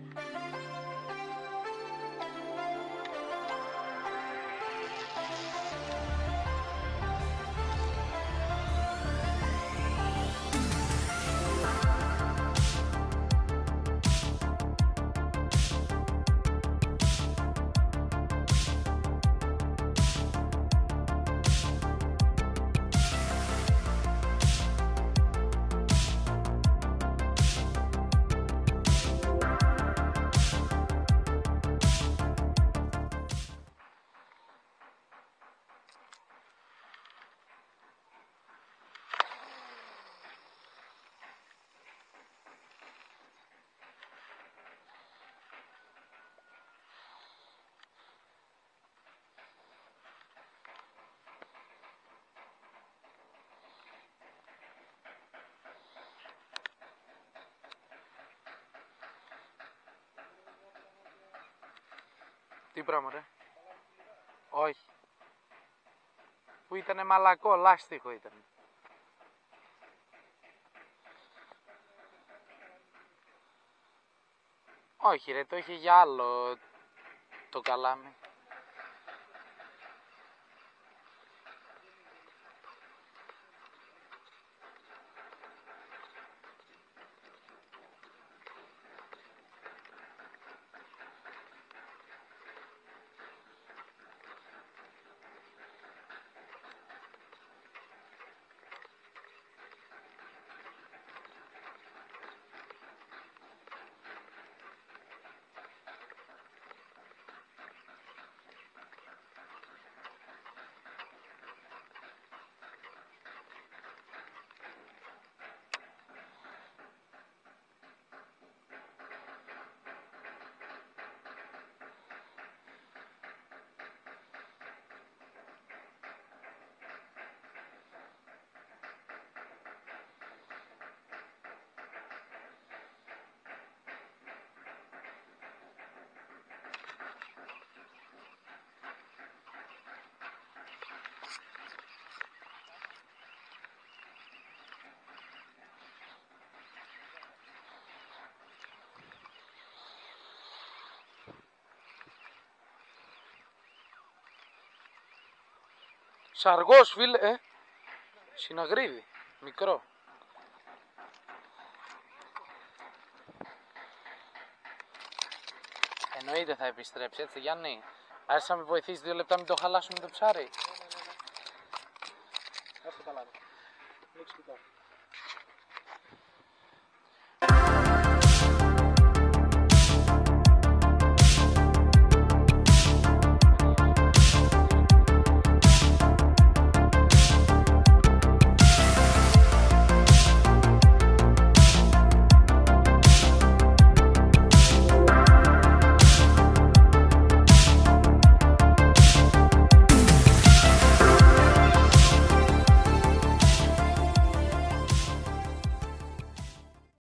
Τι πράγμα ρε? Όχι. Που ήτανε μαλακό, λάστιχο ήταν. Όχι ρε, το είχε για άλλο το καλάμι. Σαργός φίλε, συναγρίδι, μικρό. Εννοείται θα επιστρέψει, έτσι Γιάννη. Άρχισε να με βοηθήσει 2 λεπτά, μην το χαλάσουμε το ψάρι. Άσε καλά. Ανοίξει κουτά.